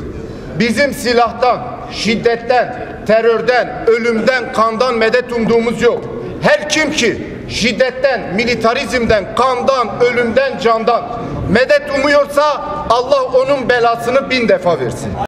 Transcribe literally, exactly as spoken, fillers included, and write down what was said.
Bizim silahtan, şiddetten, terörden, ölümden, kandan medet umduğumuz yok. Her kim ki şiddetten, militarizmden, kandan, ölümden, candan medet umuyorsa Allah onun belasını bin defa versin.